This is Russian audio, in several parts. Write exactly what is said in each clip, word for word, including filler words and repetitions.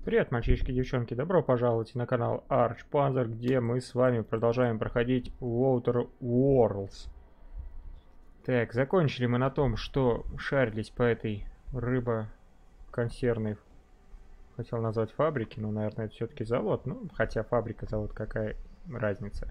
Привет, мальчишки и девчонки, добро пожаловать на канал Arch Panzer, где мы с вами продолжаем проходить Outer Worlds. Так, закончили мы на том, что шарились по этой рыбо-консервной, хотел назвать фабрике, но, наверное, это все-таки завод, ну, хотя фабрика, завод, какая разница.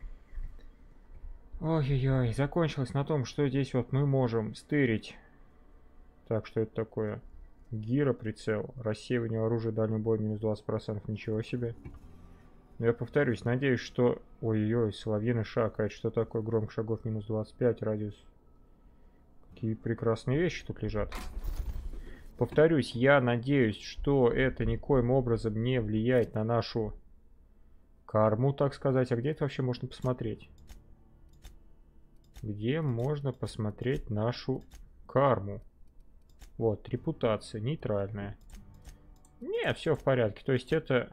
Ой-ой-ой, закончилось на том, что здесь вот мы можем стырить. Так, что это такое? Гира прицел. Рассеивание оружия дальнего боя минус двадцать процентов. Ничего себе. Но я повторюсь, надеюсь, что... Ой-ой-ой, соловьиный шаг. А это что такое? Громкость шагов минус двадцать пять. Радиус. Какие прекрасные вещи тут лежат. Повторюсь, я надеюсь, что это никоим образом не влияет на нашу карму, так сказать. А где это вообще можно посмотреть? Где можно посмотреть нашу карму? Вот, репутация нейтральная. Не, все в порядке. То есть это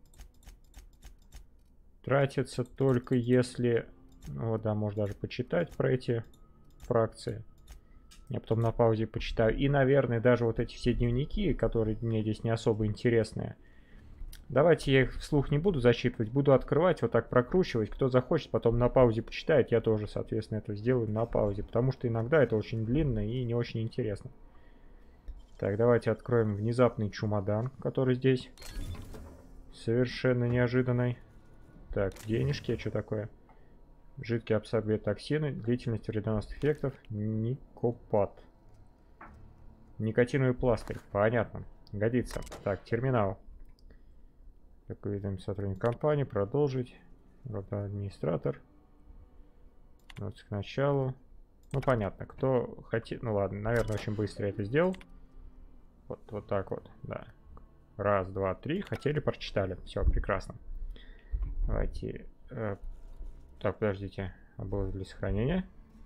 тратится только если... Ну, вот, да, можно даже почитать про эти фракции. Я потом на паузе почитаю. И, наверное, даже вот эти все дневники, которые мне здесь не особо интересные. Давайте я их вслух не буду зачитывать. Буду открывать, вот так прокручивать. Кто захочет, потом на паузе почитает. Я тоже, соответственно, это сделаю на паузе. Потому что иногда это очень длинно и не очень интересно. Так, давайте откроем внезапный чемодан, который здесь совершенно неожиданный. Так, денежки, а что такое? Жидкий абсорбент токсины, длительность вредоносных эффектов, никопат. Никотиновый пластырь, понятно, годится. Так, терминал. Так, увидим сотрудник компании, продолжить. Администратор. Вот к началу. Ну, понятно, кто хотит... Ну, ладно, наверное, очень быстро я это сделал. Вот, вот так вот, да. Раз, два, три. Хотели, прочитали. Все, прекрасно. Давайте. Э, так, подождите. А было для сохранения?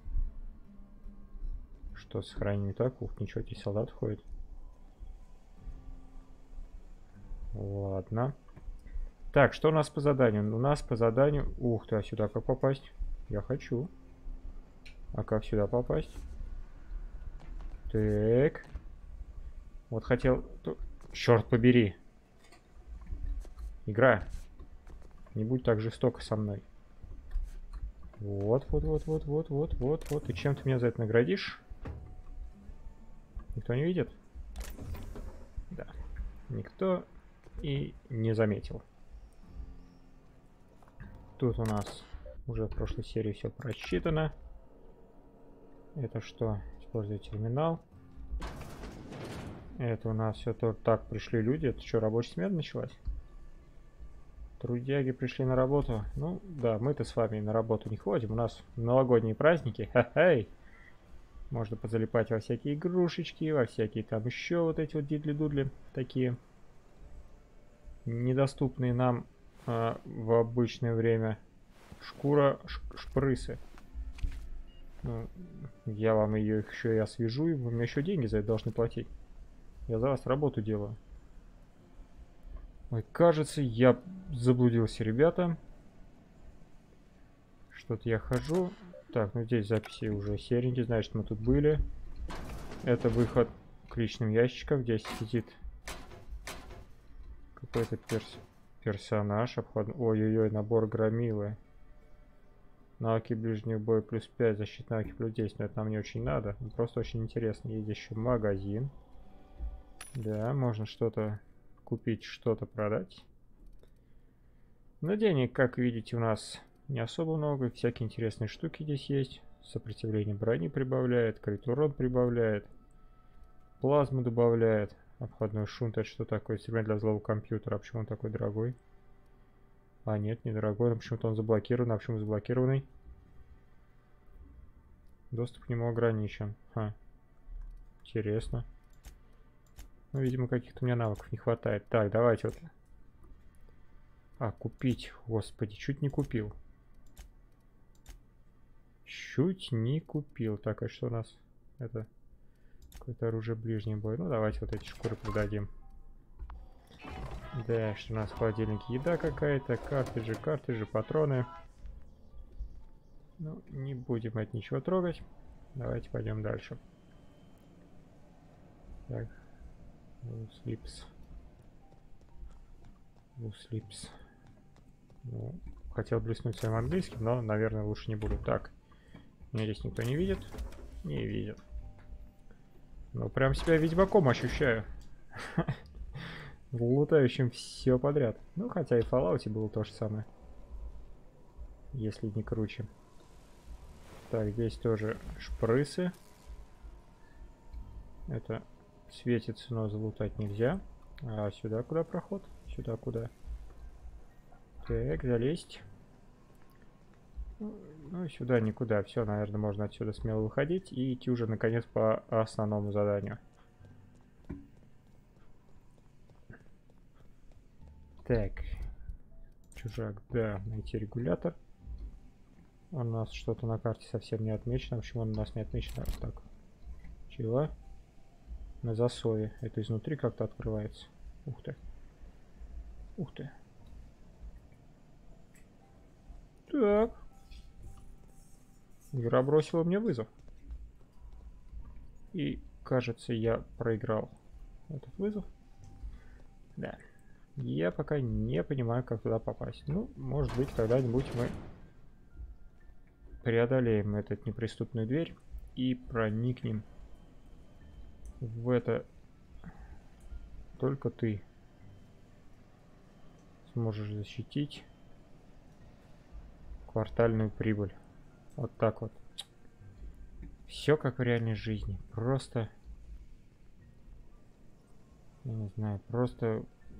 Что с сохранением так? Ух, ничего, здесь солдат ходит. Ладно. Так, что у нас по заданию? У нас по заданию... Ух ты, а сюда как попасть? Я хочу. А как сюда попасть? Так. Вот хотел... Черт побери. Игра. Не будь так жестоко со мной. Вот, вот, вот, вот, вот, вот, вот, вот. И чем ты меня за это наградишь? Никто не видит? Да. Никто и не заметил. Тут у нас уже в прошлой серии все просчитано. Это что? Используя терминал. Это у нас все то так пришли люди. Это что, рабочая смена началась? Трудяги пришли на работу. Ну, да, мы-то с вами на работу не ходим. У нас новогодние праздники. Ха-хей! Можно позалипать во всякие игрушечки, во всякие там еще вот эти вот дидли-дудли. Такие недоступные нам а, в обычное время. Шкура шпрысы. Ну, я вам ее еще и освежу, и вы мне еще деньги за это должны платить. Я за вас работу делаю. Ой, кажется, я заблудился, ребята. Что-то я хожу. Так, ну здесь записи уже серенькие, значит, мы тут были. Это выход к личным ящикам. Здесь сидит какой-то перс персонаж. Обход... Ой-ой-ой, набор громилы. Навыки ближнего боя плюс пять, защитные навыки плюс десять. Но это нам не очень надо. Просто очень интересно. Есть еще магазин. Да, можно что-то купить, что-то продать. Но денег, как видите, у нас не особо много. Всякие интересные штуки здесь есть. Сопротивление брони прибавляет, крит урон прибавляет, плазму добавляет. Обходной шунт, это что такое? Инструмент для взлома компьютера. А почему он такой дорогой? А нет, не дорогой, но почему-то он заблокирован. А почему заблокированный? Доступ к нему ограничен. Ха. Интересно. Ну, видимо, каких-то у меня навыков не хватает. Так, давайте вот. А, купить. Господи, чуть не купил. Чуть не купил. Так, а что у нас? Это какое-то оружие ближнего боя. Ну, давайте вот эти шкуры продадим. Да, что у нас в холодильнике? Еда какая-то, картриджи, картриджи, патроны. Ну, не будем от ничего трогать. Давайте пойдем дальше. Так. Слипс. Loose lips. Ну, хотел блеснуть своим английским, но, наверное, лучше не буду. Так, меня здесь никто не видит. Не видит. Ну, прям себя ведьмаком ощущаю. Лутающим все подряд. Ну, хотя и в Fallout было то же самое. Если не круче. Так, здесь тоже шпрысы. Это светится, но залутать нельзя. А сюда куда проход? Сюда куда? Так, залезть. Ну, сюда никуда. Все, наверное, можно отсюда смело выходить и идти уже, наконец, по основному заданию. Так. Чужак, да, найти регулятор. У нас что-то на карте совсем не отмечено. Почему он у нас не отмечено? Так. Чего? На засове. Это изнутри как-то открывается. Ух ты. Ух ты. Так. Игра бросила мне вызов. И, кажется, я проиграл этот вызов. Да. Я пока не понимаю, как туда попасть. Ну, может быть, когда-нибудь мы преодолеем эту неприступную дверь и проникнем в это. Только ты сможешь защитить квартальную прибыль. Вот так вот. Все как в реальной жизни. Просто... Я не знаю, просто...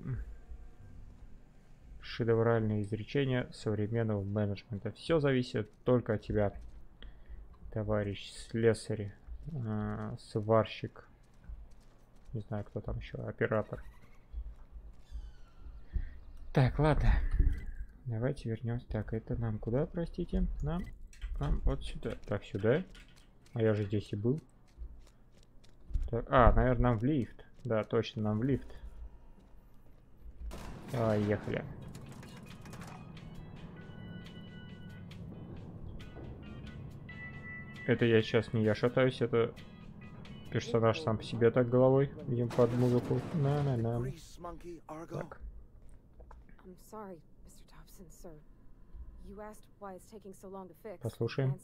шедевральное изречение современного менеджмента. Все зависит только от тебя, товарищ слесарь, э, сварщик, не знаю, кто там еще, оператор. Так, ладно. Давайте вернемся. Так, это нам куда, простите? Нам, нам вот сюда. Так, сюда. А я же здесь и был. Так, а, наверное, нам в лифт. Да, точно, нам в лифт. Поехали. Это я сейчас не я шатаюсь, это персонаж сам по себе так головой, видим, под музыку. На-на-на. Так. Послушаем.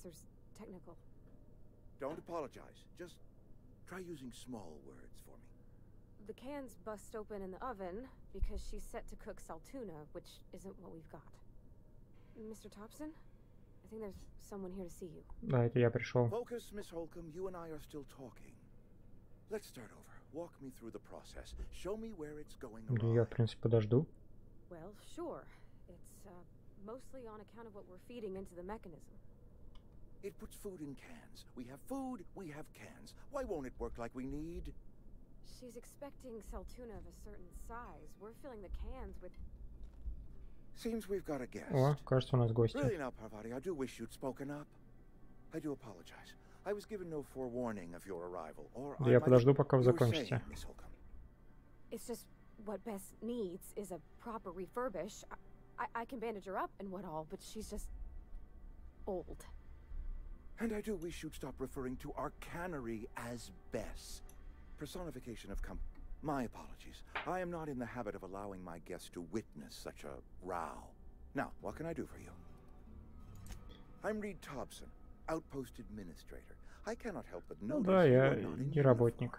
Don't apologize. Just try using small words for me. The cans bust open in the oven because she's set to cook saltuna, which isn't what we've got. Mister Thompson? I think there's someone here to see you. Да, это я пришел. Focus, Miss Holcomb. You and I are still talking. Let's start over. Walk me through the process. Show me where it's going wrong. Я, в принципе, подожду. Well, sure. It's uh, mostly on account of what we're feeding into the mechanism. It puts food in cans. We have food, we have cans. Why won't it work like we need? She's expecting saltuna of a certain size. We're filling the cans with... Seems we've got a guest. О, кажется, у нас гости. Really now, Parvati, I do wish you'd spoken up. I do apologize. I was given no forewarning of your arrival, or Да я подожду, пока вы закончите. It's just what Bess needs is a proper refurbish. I, I can bandage her up and what all, but she's just old. And I do wish you'd stop referring to our cannery as Bess. Personification of com- My apologies. I am not in the habit of allowing my guests to witness such a row. Now, what can I do for you? I'm Reed Thompson, Outpost Administrator. I cannot help but notice да, you я are not in не работник.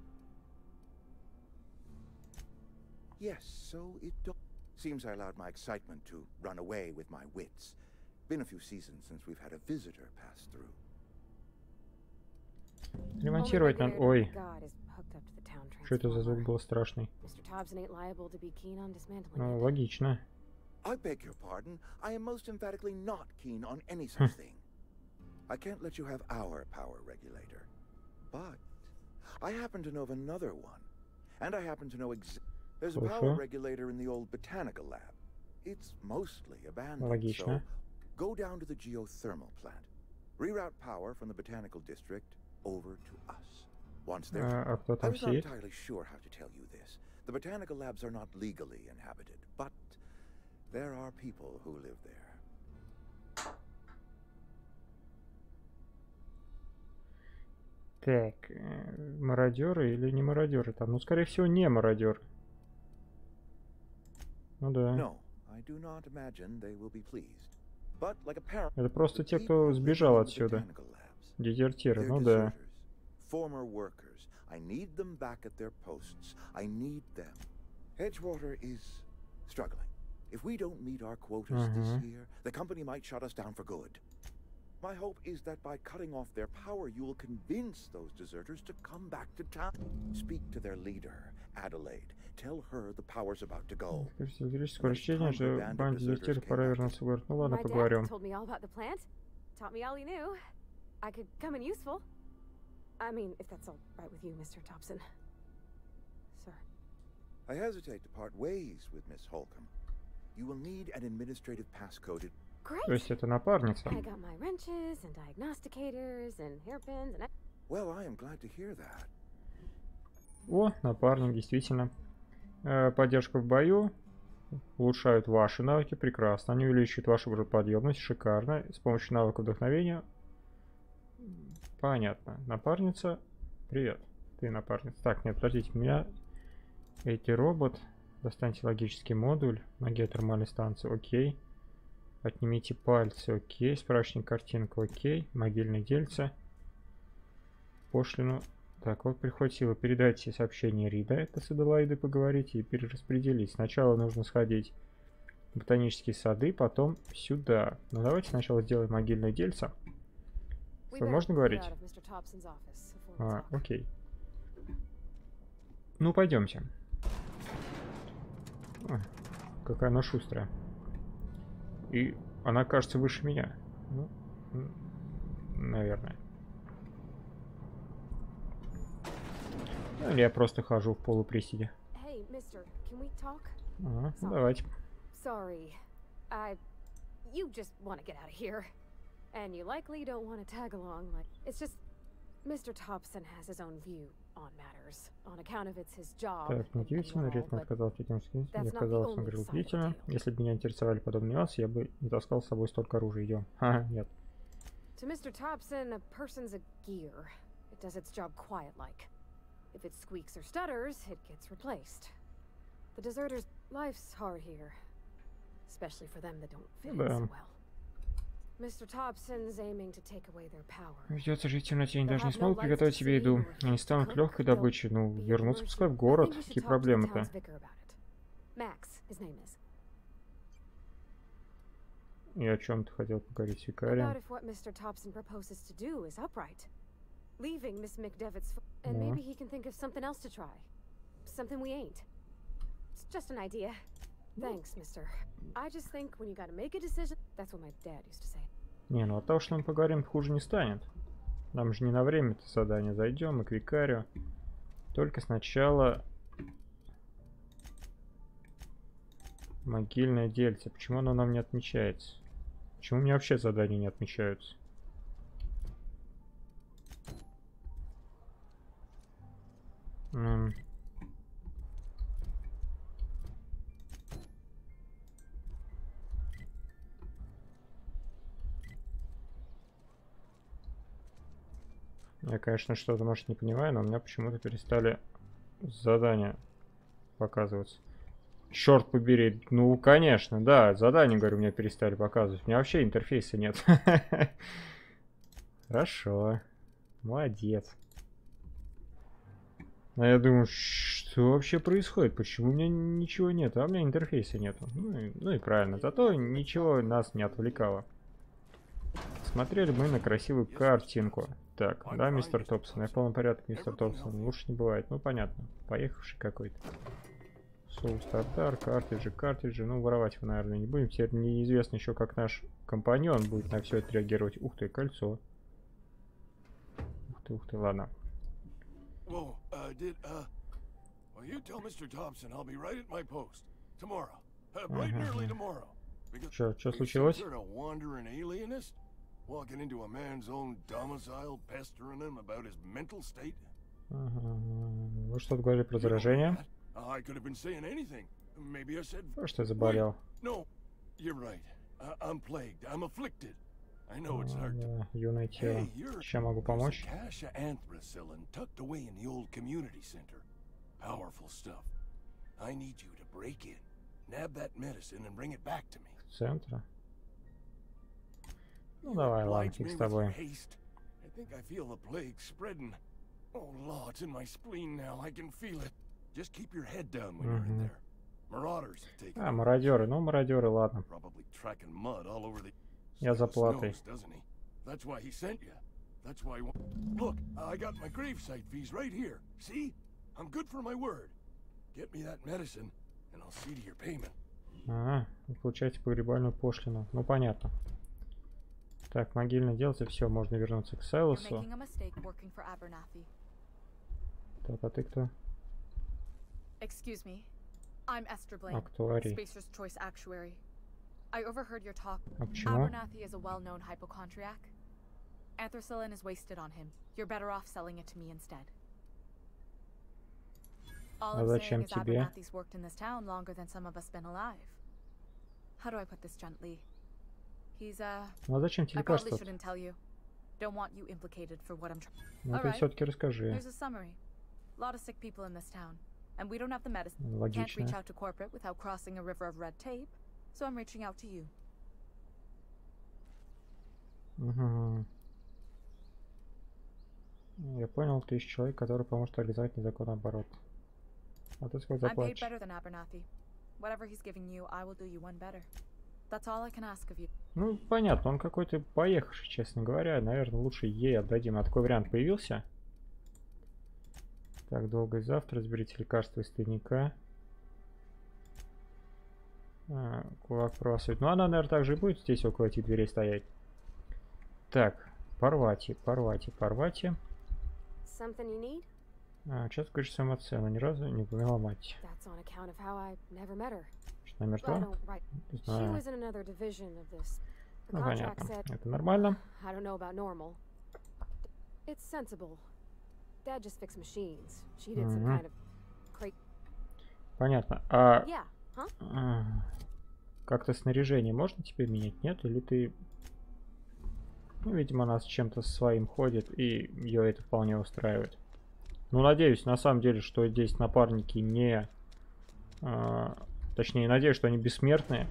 Yes, so it do- Seems I allowed my excitement to run away with my wits. Been a few seasons since we've had a visitor pass through. Ремонтировать надо. Ой. Что это за звук был страшный? Ну, логично. I beg your pardon. I am most emphatically not keen on any such thing. I can't let you have our power regulator. But I happen to know of another one. And I happen to know ex- There's a power regulator in the old botanical lab. It's mostly abandoned. Логично. So go down to the geothermal plant. Reroute power from the botanical district over to us. Once there, а, а кто I там was not сидит? entirely sure how to tell you this. The botanical labs are not legally inhabited, but there are people who live there. Так, мародеры или не мародеры там? Ну, скорее всего, не мародер. Ну да. No, I do not imagine they will be pleased. But like a parent, Это просто the те, people кто living сбежал in the отсюда. botanical labs, Дезертиры, they're ну да. deserters, former workers. I need them back at their posts. I need them. Edgewater is struggling. If we don't meet our quotas Uh-huh. this year, the company might shut us down for good. My hope is that by cutting off their power, you will convince those deserters to come back to town. Speak to their leader, Adelaide. Tell her the power's about to go. Скорее растение же банд дезертиров, пора вернуться в город. Ну ладно, My dad поговорим. told me all about the plant. Taught me all he knew. I could come in useful. I mean, if that's all right with you, Mister Thompson. Sir. I hesitate to part ways with Miss Holcomb. You will need an administrative passcode. Great. То есть это напарница. I got my wrenches and diagnosticators and hairpins and... Well, I am glad to hear that. О, напарник, действительно. Э, поддержка в бою. Улучшают ваши навыки, прекрасно. Они увеличивают вашу грузоподъемность, шикарно. С помощью навыка вдохновения. Понятно. Напарница. Привет. Ты напарница. Так, нет, подождите, у меня эти робот. Достаньте логический модуль на геотермальной станции. Окей. Отнимите пальцы. Окей. Справочник картинка. Окей. Могильное дельце. Пошлину. Так, вот прихватило. Передайте сообщение Рида. Это с Аделаидой поговорите и перераспределить. Сначала нужно сходить в ботанические сады, потом сюда. Ну давайте сначала сделаем могильное дельце. Можно говорить? А, окей. Ну, пойдемте. Ой, какая она шустрая. И она кажется выше меня. Ну, наверное. Или я просто хожу в полуприседе. Hey, mister, can we talk? Ага, ну, давайте. Sorry. I... You just want to get out of here. And you likely don't want to tag along like... It's just... Mister Thompson has his own view on matters. On account of it's his job. Так, неудивительно, редко отказался от него. Мне казалось, он говорил удивительно. Если бы меня интересовали подобные нюансы, я бы не таскал с собой столько оружия. Идем. Ха, нет. To Mister Thompson, a person's a gear. It does its job quiet-like. If it squeaks or stutters, it gets replaced. The deserters' life's hard here. Especially for them that don't fit in so well. Mister Thompson's aiming to take away their power. Придется жить в темноте, они даже не смогут приготовить себе еду. Они станут легкой добычей. Ну, вернуться пускай в город. Какие проблемы-то? И о чем ты хотел поговорить с викарием? Leaving Miss McDevitt's f and Yeah. maybe he can think of something else to try. Something we ain't. It's just an idea. Thanks, mister. I just think when you gotta make a decision, that's what my dad used to say. Не, ну от того, что мы поговорим, хуже не станет. Нам же не на время это задание. Зайдем мы к викарию. Только сначала... Могильное дельце. Почему оно нам не отмечается? Почему у меня вообще задания не отмечаются? М. Я, конечно, что-то, может, не понимаю, но у меня почему-то перестали задания показываться. Черт побери. Ну, конечно, да, задания, говорю, у меня перестали показывать. У меня вообще интерфейса нет. Хорошо. Молодец. А я думаю, что вообще происходит? Почему у меня ничего нет? А у меня интерфейса нету. Ну и, ну и правильно. Зато ничего нас не отвлекало. Смотрели мы на красивую картинку. Так, да, мистер Томпсон. Я в полном порядке, мистер Томпсон. Лучше не бывает. Ну, понятно. Поехавший какой-то. Соус тартар, картриджи, картриджи. Ну, воровать мы, наверное, не будем. Теперь неизвестно еще, как наш компаньон будет на все это реагировать. Ух ты, кольцо. Ух ты, ух ты, ладно. Whoa, uh, did, uh, well, you tell Mister Thompson I'll be right at my post tomorrow, uh, bright and early tomorrow. Что, что случилось? Sort of wandering alienist, walking into a man's own domicile, pestering him about his mental state. Ага. Вы что-то говорили про заражение? I could have been saying anything. Maybe I said. Что заболел? No, you're right. I I'm plagued. I'm afflicted. I know it's hard. Да, юное тело. Чем могу помочь? Akasha anthracillin tucked away in the old community center. Powerful stuff. I need you to break in, Nab that medicine and bring it back to me. В центр. Ну давай, ладно, фиг с тобой. I think I feel the plague spreading. Oh, Lord, it's in my spleen now. I can feel it. Just keep your head down when you're in there. Marauders have taken. А, мародеры, ну мародеры, ладно. Probably tracking mud all over the. Я за платой. Doesn't he? That's why he sent you. That's why. Look, I got my gravesite fees right here. See? I'm good for my word. Get me that medicine, and I'll see to your payment. Ага, вы получаете погребальную пошлину. Ну понятно. Так, могильное дело, все, можно вернуться к Сайлосу. Так, а ты кто? Excuse me. I'm Esther Blaine, Актуарий. Spacer's Choice Actuary. I overheard your talk. А почему? Abernathy is a well-known hypochondriac. Anthracillin is wasted on him. You're better off selling it to me instead. All А I'm зачем saying is тебе? Abernathy's worked in this town longer than some of us been alive. How do I put this gently? He's uh Ну а зачем тебе I probably лекарство? shouldn't tell you. Don't want you implicated for what I'm trying. Ну ты все-таки расскажи. There's a summary. A lot of sick people in this town, and we don't have the medicine. Can't Логично. reach out to corporate without crossing a river of red tape, so I'm reaching out to you. Угу. Я понял, ты ищешь человек, который поможет организовать незаконный оборот. А ты сколько I'm paid заплатишь? better than Abernathy. Whatever he's giving you, I will do you one better. That's all I can ask of you. Ну, понятно, он какой-то поехавший, честно говоря. Наверное, лучше ей отдадим. А такой вариант появился. Так, долго и завтра. Разберите лекарства из тайника. А, кулак просит. Ну, она, наверное, также и будет здесь около этих дверей стоять. Так, Парвати, Парвати, Парвати. Something you need? А, сейчас говоришь самоцену. Ни разу не упоминала мать. That's on account of how I never met her. Что она I мертва? don't right. Не She знаю. was in another division of this. The Ну, contract понятно. said, Это нормально. I don't know about normal. It's sensible. Dad just fixed machines. She did some Мгм. kind of cra- Понятно. А Yeah, huh? а, как-то снаряжение можно тебе менять, нет? Или ты... Ну, видимо, она с чем-то своим ходит, и ее это вполне устраивает. Ну, надеюсь, на самом деле, что здесь напарники не... а, точнее, надеюсь, что они бессмертные.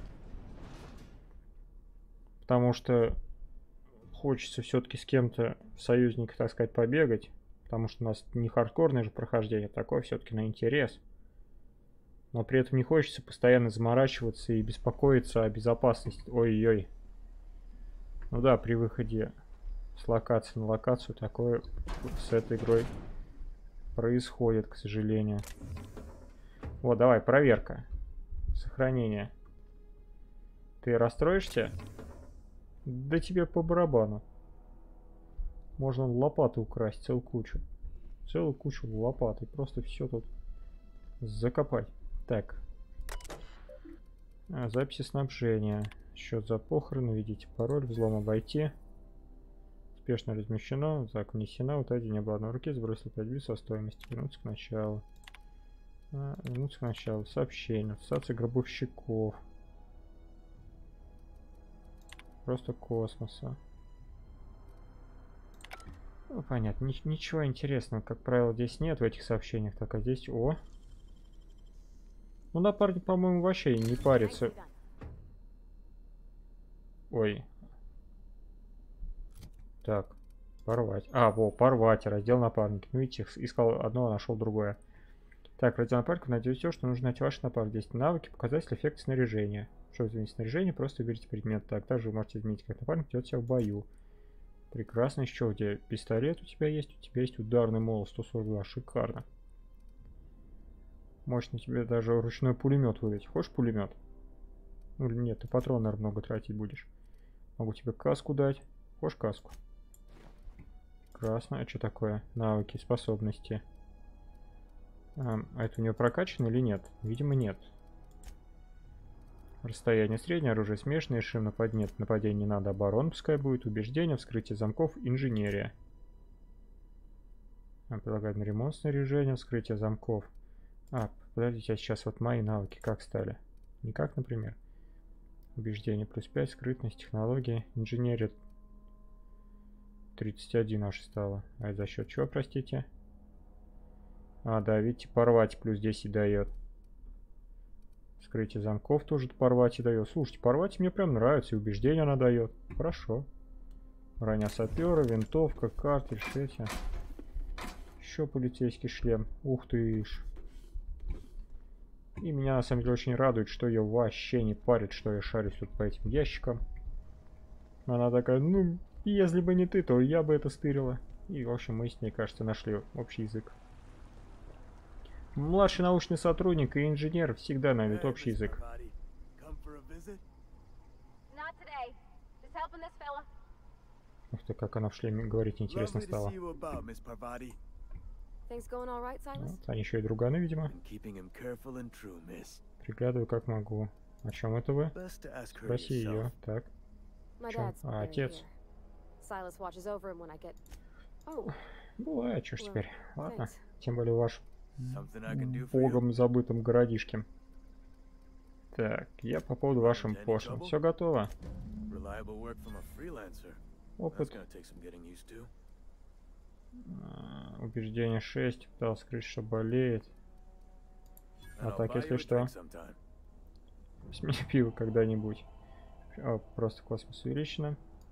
Потому что хочется все-таки с кем-то в союзниках, так сказать, побегать. Потому что у нас не хардкорное же прохождение, такое все-таки на интерес. Но при этом не хочется постоянно заморачиваться и беспокоиться о безопасности. Ой-ой. Ну да, при выходе с локации на локацию такое с этой игрой происходит, к сожалению. Вот, давай, проверка. Сохранение. Ты расстроишься? Да тебе по барабану. Можно лопату украсть, целую кучу. Целую кучу лопат. И просто все тут закопать. Так. А, записи снабжения. Счет за похороны. Введите пароль. Взлом обойти. Успешно размещено. Зак внесена. Утади не было одной руки. Сбросил пять бит со стоимостью. Вернуться к началу. А, вернуться к началу. Сообщение. Ассоциация гробовщиков. Просто космоса. Ну, понятно. Ни ничего интересного, как правило, здесь нет в этих сообщениях. Так, а здесь... О! Ну, напарник, по-моему, вообще не парится. Ой. Так. Порвать. А, во, порвать. Раздел напарники. Ну, видите, искал одно, а нашел другое. Так, раздел напарников. Найдете все, что нужно найти ваш напарник. Здесь навыки, показатель, эффект снаряжения. Чтобы изменить снаряжение, просто выберите предмет. Так, также вы можете изменить, как напарник ведет себя в бою. Прекрасно. Еще где пистолет у тебя есть? У тебя есть ударный молот сто сорок два. Шикарно. Мощно тебе даже ручной пулемет выдать. Хочешь пулемет? Ну или нет, ты патрон, наверное, много тратить будешь. Могу тебе каску дать. Хочешь каску? Прекрасно. А что такое? Навыки, способности. А, а это у нее прокачано или нет? Видимо, нет. Расстояние среднее, оружие смешанное, шим нападение, нападение не надо, оборон пускай будет, убеждение, вскрытие замков, инженерия. А, прилагаем ремонт снаряжения, вскрытие замков. А, подождите, а сейчас вот мои навыки как стали? Никак, например. Убеждение плюс пять, скрытность, технологии, инженерия тридцать один аж стало. А это за счет чего, простите? А, да, видите, порвать плюс десять дает. Вскрытие замков тоже порвать и дает. Слушайте, порвать мне прям нравится, и убеждение она дает. Хорошо. Броня сапера, винтовка, картридж, эти. Еще полицейский шлем. Ух ты ж. И меня на самом деле очень радует, что ее вообще не парит, что я шарюсь тут по этим ящикам. Она такая, ну, если бы не ты, то я бы это стырила. И, в общем, мы с ней, кажется, нашли общий язык. Младший научный сотрудник и инженер всегда найдут общий язык. Ух ты, как она в шлеме говорить интересно стало. Вот, они еще и друганы, видимо. Приглядываю как могу. О чем это вы? Спроси ее. Так. Чем? А, отец. Бывает, что ж теперь. Ладно. Тем более ваш богом забытым городишке. Так, я по поводу вашим пошлин. Все готово? Опыт. А, убеждение шесть. Пытался скрыть, что болеет. А так, если что. Смени пиво когда-нибудь. О, просто космос увеличено.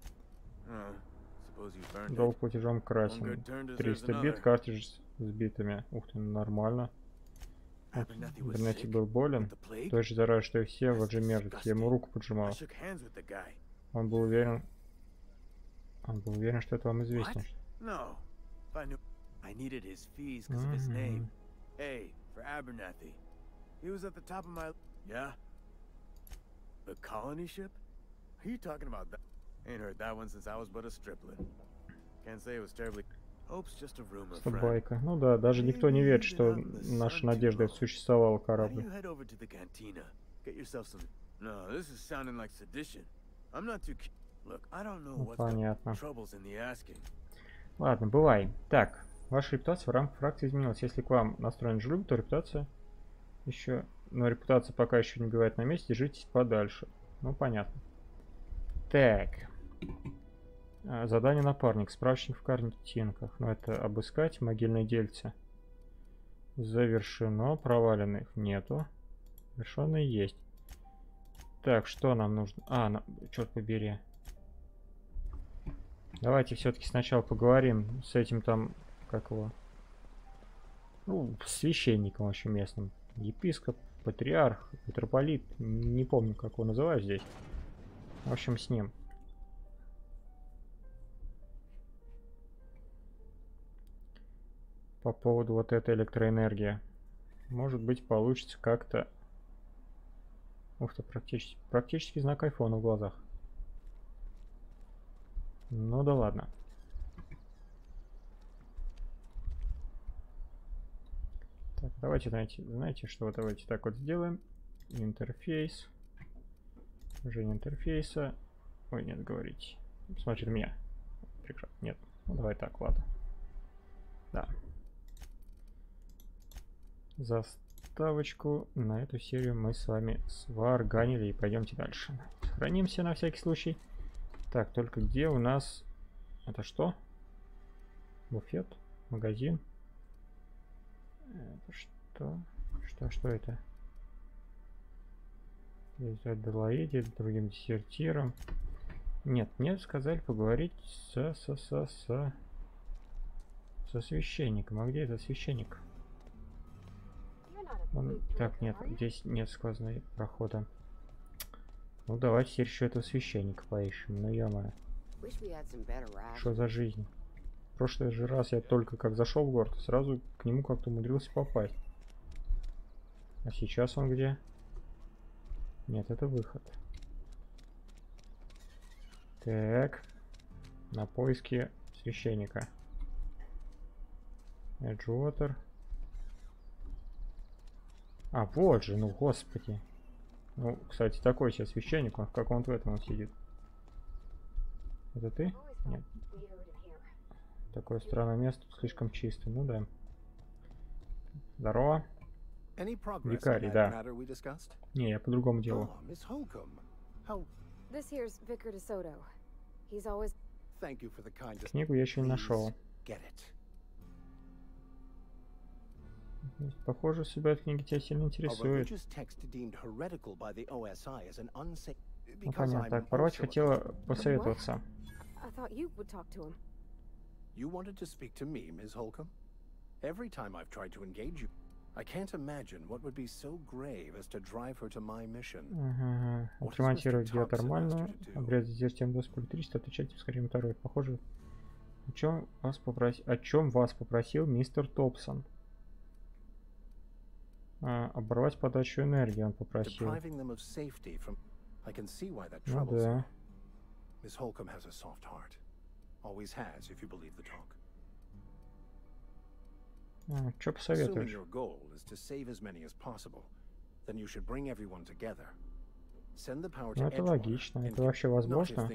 Долг платежом красим. триста бит, картридж с битами. Ух ты, нормально. Бернетти был болен. Той же зараза, что и все, вот же мерзость. Я ему руку поджимал. Он был уверен... Он был уверен, что это вам известно. Байка. Ну да, даже никто не верит, что наша надежда существовала корабль. Ну, понятно. Ладно, бывай. Так, ваша репутация в рамках фракции изменилась. Если к вам настроен дружба, то репутация еще... Но репутация пока еще не бывает на месте, держитесь подальше. Ну, понятно. Так. Задание напарник. Справочник в картинках. Ну, это обыскать могильные дельцы. Завершено. Проваленных нету. Завершенные есть. Так, что нам нужно? А, на... черт побери. Давайте все-таки сначала поговорим с этим там, как его, ну, священником вообще местным. Епископ, патриарх, митрополит, не помню, как его называют здесь. В общем, с ним. По поводу вот этой электроэнергии. Может быть, получится как-то... Ух ты, практически, практически знак айфона в глазах. Ну да ладно. Так, давайте, знаете, знаете, что давайте так вот сделаем. Интерфейс. Движение интерфейса. Ой, нет, говорить. Смотри на меня. Прекрасно. Нет. Ну давай так, ладно. Да. Заставочку на эту серию мы с вами сварганили и пойдемте дальше. Сохранимся на всякий случай. Так, только где у нас... Это что? Буфет? Магазин? Это что? Что, что это? Здесь Аделаиде, другим десертиром. Нет, мне сказали поговорить со, со, со, со... со священником. А где этот священник? Он... Так, нет, здесь нет сквозной прохода. Ну, давайте теперь еще этого священника поищем. Ну, ё-моё. Что за жизнь? В прошлый же раз я только как зашел в город, сразу к нему как-то умудрился попасть. А сейчас он где? Нет, это выход. Так. На поиски священника. Эджуотер. А, вот же, ну, господи. Ну, кстати, такой сейчас священник, он в каком-то этом он сидит. Это ты? Нет. Такое странное место, слишком чисто. Ну да. Здорово. Викарий, да. Не, я по другому делу. Книгу я еще не нашел. Похоже, судьба этой книги тебя сильно интересует. Ну, понятно. Так, порвать хотела посоветоваться. You wanted to speak to me, Miss Holcomb? Every time I've tried to engage you, I can't imagine what would be so grave as to drive her to my mission. Ага. Отремонтировать геотермальную, обрезать зеркальный доступ к электричеству, отвечать ускорением второй. Похоже, о чем вас попросил, о чем вас попросил мистер Топсон? А, оборвать подачу энергии он попросил. Ну да. Miss Holcomb has a soft heart. Always has, if you believe the talk. А, что посоветуешь? Assuming your goal is to save as many as possible, then you should bring everyone together. Send the power to Ну, это логично. Это вообще возможно?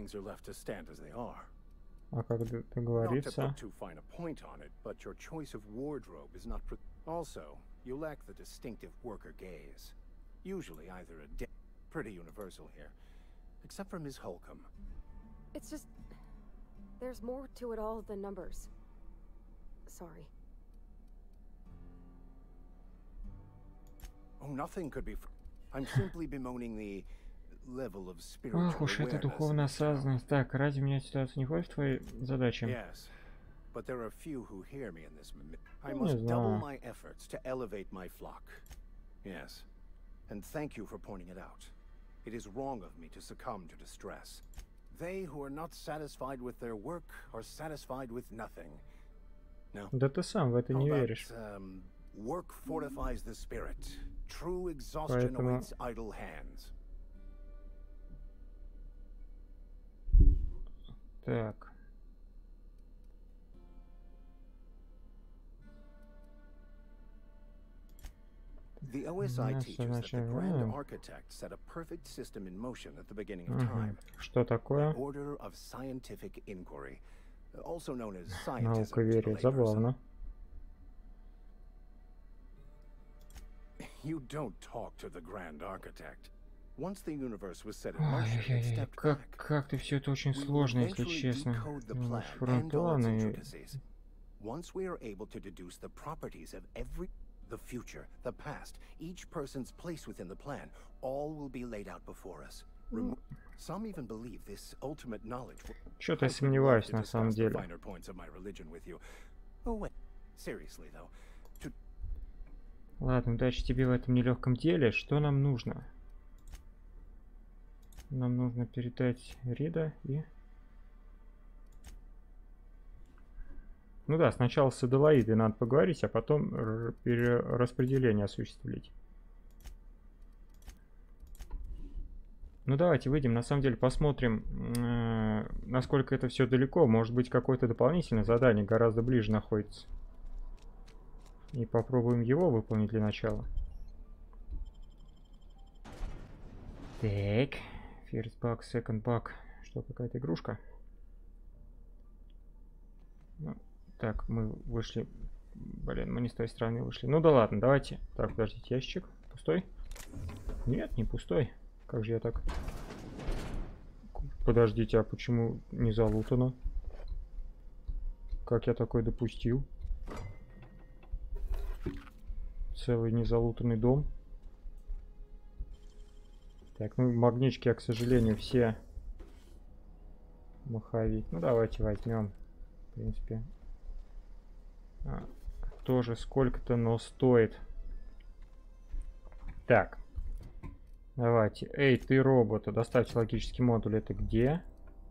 А как договориться? Also, you lack the distinctive worker gaze. Usually either a di- pretty universal here. Except for Miss Holcomb. It's just... there's more to it all than numbers. Sorry. Oh, nothing could be... F I'm simply bemoaning the level of spiritual Ох уж эта духовная осознанность. Так, разве меня ситуация не входит в твои задачи? Yes. But there are few who hear me in this. I must double my efforts to elevate my flock. Yes. And thank you for pointing it out. It is wrong of me to succumb to distress. They who are not satisfied with their work are satisfied with nothing. No. Да ты сам в это не веришь. Um, work fortifies the spirit. True exhaustion awaits idle hands. Так. The O S I teaches that the Grand Architect set a perfect system in motion at the beginning of time. Что такое? Order of scientific inquiry, also known as Наука верит. Забавно. You don't talk to the Grand Architect. Once the universe was set in motion, it stepped как, back. как ты все это очень сложно, если честно. Фронт-планы. Once we are able to deduce the properties of every the future, the past, each person's place within the plan, all will be laid out before us. Remo Some even believe this ultimate knowledge. Что-то я сомневаюсь на самом деле. Oh wait, seriously though. To... Ладно, удачи тебе в этом нелегком деле. Что нам нужно? Нам нужно передать Рида и... Ну да, сначала с Аделаидой надо поговорить, а потом распределение осуществить. Ну давайте выйдем, на самом деле посмотрим, э, насколько это все далеко. Может быть, какое-то дополнительное задание гораздо ближе находится. И попробуем его выполнить для начала. Так, first bug, second bug. Что, какая-то игрушка? Ну, так, мы вышли. Блин, мы не с той стороны вышли. Ну да ладно, давайте. Так, подождите, ящик. Пустой? Нет, не пустой. Как же я так... Подождите, а почему не залутано? Как я такой допустил? Целый незалутанный дом. Так, ну магнички я, к сожалению, все маховик. Ну давайте возьмем. В принципе. А, тоже сколько-то, но стоит. Так. Давайте. Эй, ты робот, доставьте логический модуль. Это где?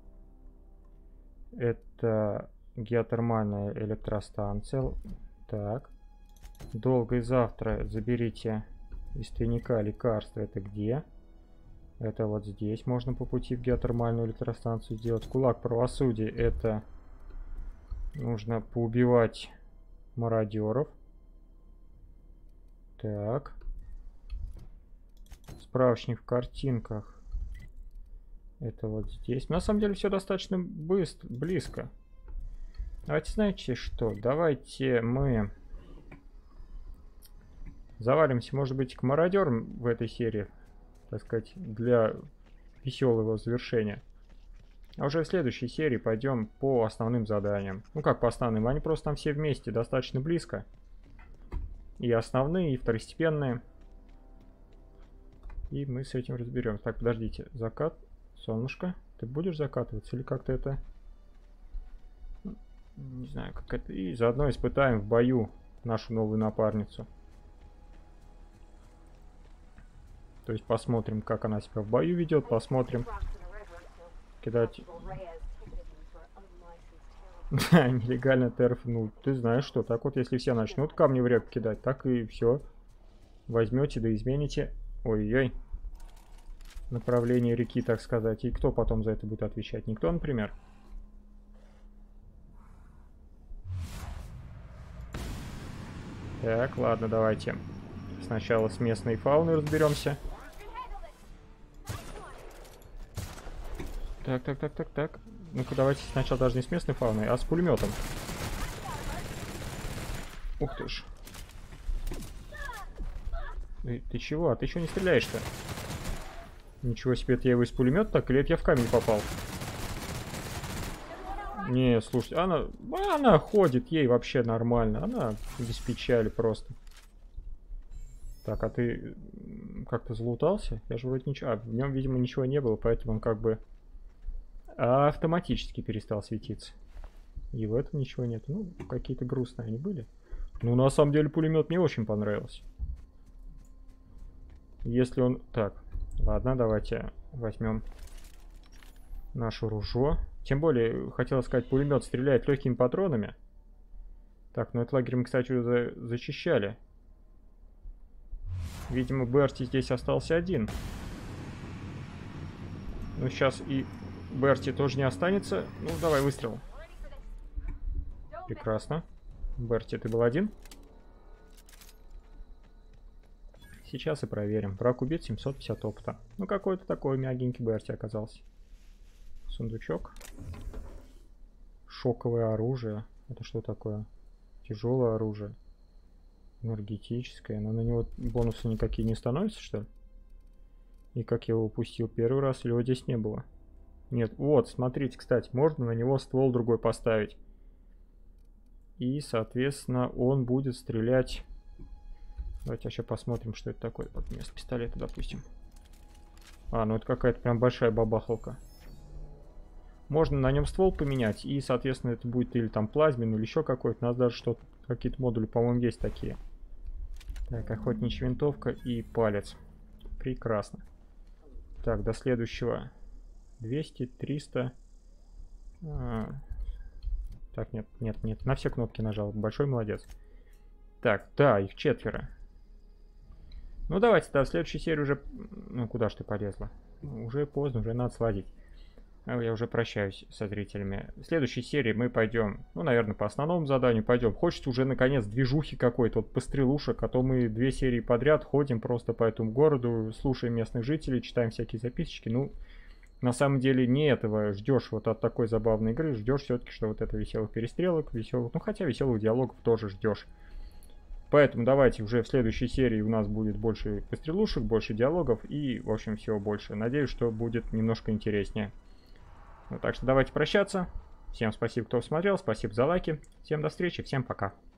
Это геотермальная электростанция. Так. Долго и завтра заберите из тайника лекарства. Это где? Это вот здесь. Можно по пути в геотермальную электростанцию сделать. Кулак правосудия. Это нужно поубивать мародеров. Так. Справочник в картинках. Это вот здесь. На самом деле все достаточно быстро, близко. Давайте, знаете что? Давайте мы завалимся, может быть, к мародерам в этой серии, так сказать, для веселого завершения. А уже в следующей серии пойдем по основным заданиям. Ну как по основным? Они просто там все вместе, достаточно близко. И основные, и второстепенные. И мы с этим разберемся. Так, подождите. Закат. Солнышко. Ты будешь закатываться или как-то это... Не знаю, как это... И заодно испытаем в бою нашу новую напарницу. То есть посмотрим, как она себя в бою ведет. Посмотрим. Кидать... Нелегально терф. Ну, ты знаешь что. Так вот, если все начнут камни в реку кидать, так и все. Возьмете, да измените. Ой-ой. Направление реки, так сказать. И кто потом за это будет отвечать? Никто, например? Так, ладно, давайте. Сначала с местной фауной разберемся. Так, так, так, так, так. Ну-ка, давайте сначала даже не с местной фауной, а с пулеметом. Ух ты ж. Ты, ты чего? А ты чего не стреляешь-то? Ничего себе, это я его из пулемета так, или это я в камень попал? Не, слушайте, она, она ходит, ей вообще нормально. Она без печали просто. Так, а ты как-то залутался? Я же вроде ничего... А, в нем, видимо, ничего не было, поэтому он как бы автоматически перестал светиться. И в этом ничего нет. Ну, какие-то грустные они были. Ну, на самом деле, пулемет мне очень понравился. Если он... Так, ладно, давайте возьмем наше ружье. Тем более, хотел сказать, пулемет стреляет легкими патронами. Так, ну этот лагерь мы, кстати, уже за зачищали. Видимо, Берти здесь остался один. Ну, сейчас и Берти тоже не останется. Ну, давай, выстрел. Прекрасно. Берти, ты был один? Сейчас и проверим. Враг убит, семьсот пятьдесят опыта. Ну, какой-то такой мягенький Берти оказался. Сундучок. Шоковое оружие. Это что такое? Тяжелое оружие. Энергетическое. Но на него бонусы никакие не становятся, что ли? И как я его упустил первый раз, или его здесь не было? Нет, вот, смотрите, кстати, можно на него ствол другой поставить. И, соответственно, он будет стрелять... Давайте еще посмотрим, что это такое. Вот вместо пистолета, допустим. А, ну это какая-то прям большая бабахалка. Можно на нем ствол поменять, и, соответственно, это будет или там плазменный, или еще какой-то. У нас даже что-то, какие-то модули, по-моему, есть такие. Так, охотничья винтовка и палец. Прекрасно. Так, до следующего. двести, триста. А... Так, нет, нет, нет. На все кнопки нажал. Большой молодец. Так, да, их четверо. Ну, давайте, да, в следующей серии уже... Ну, куда ж ты полезла? Уже поздно, уже надо сводить. Я уже прощаюсь со зрителями. В следующей серии мы пойдем, ну, наверное, по основному заданию пойдем. Хочется уже, наконец, движухи какой-то, вот пострелушек, а то мы две серии подряд ходим просто по этому городу, слушаем местных жителей, читаем всякие записочки. Ну, на самом деле, не этого ждешь вот от такой забавной игры, ждешь все-таки, что вот это веселых перестрелок, веселых, ну, хотя веселых диалогов тоже ждешь. Поэтому давайте уже в следующей серии у нас будет больше пострелушек, больше диалогов и, в общем, всего больше. Надеюсь, что будет немножко интереснее. Ну, так что давайте прощаться. Всем спасибо, кто смотрел, спасибо за лайки. Всем до встречи, всем пока.